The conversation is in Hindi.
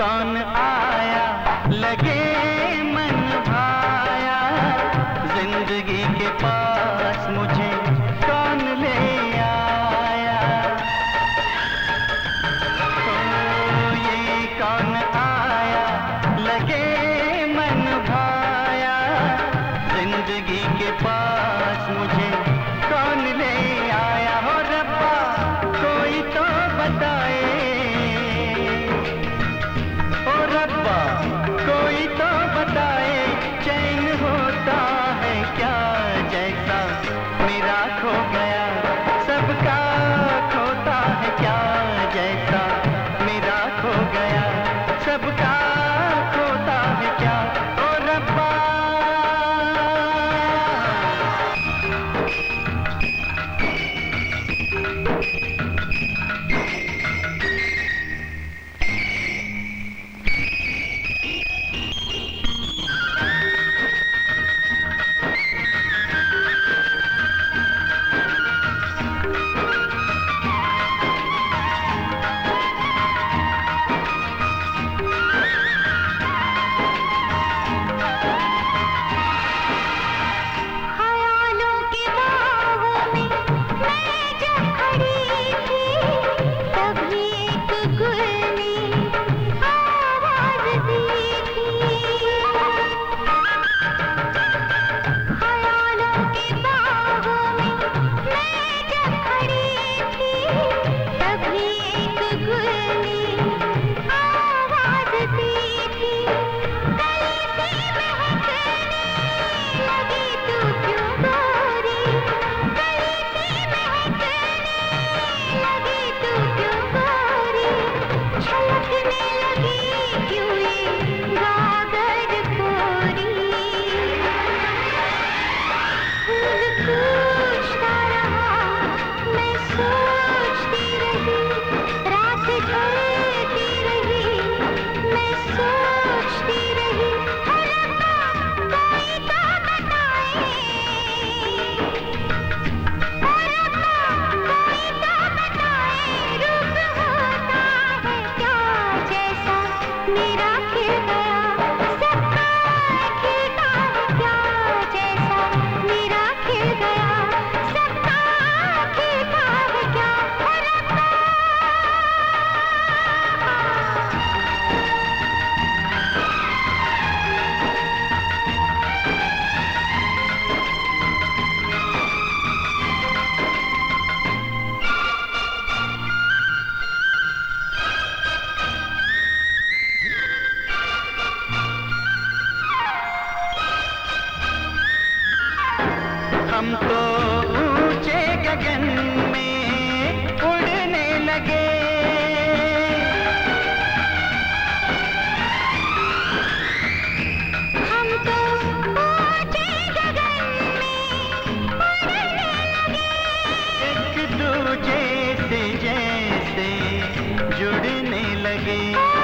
कौन आया लगे मन भाया, जिंदगी के पास मुझे कौन ले आया। ओ ये कौन आया लगे मन भाया, जिंदगी के पास मुझे कौन ले आया। हो रब्बा कोई तो बताए, ओ रब्बा कोई तो बताए, चैन होता है क्या जैसा मेरा खो गया, सबका खोता है क्या जैसा मेरा खो गया, सबका खोता है क्या। ओ रब्बा हम तो ऊंचे गगन में उड़ने लगे, हम तो ऊंचे गगन में उड़ने लगे, एक दूजे से जैसे जुड़ने लगे।